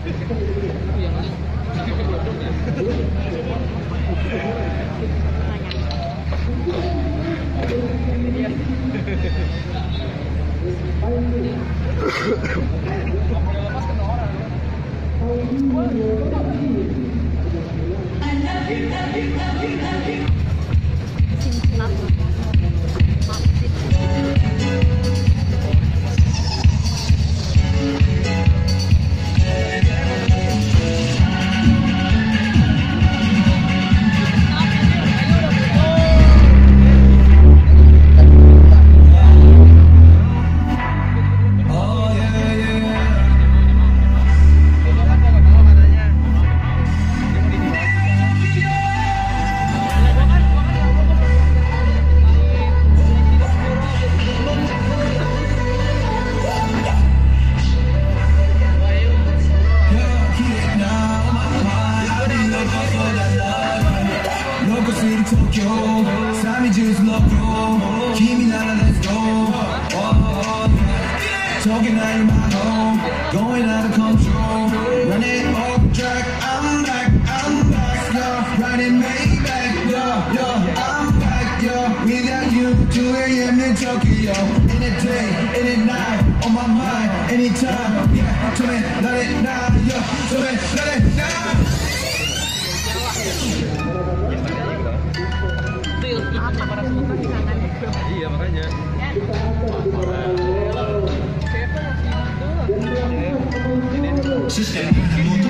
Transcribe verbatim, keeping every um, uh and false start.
Talking out of my home, going out of control, running off track. I'm back, I'm back, yeah, riding Maybach, yeah, yeah. I'm back, yeah, without you, two A M in Tokyo. In the day, in the night, on my mind, anytime, yeah. Tell me, let it now, yeah. Tell me, let it now. Iya makanya. Sistem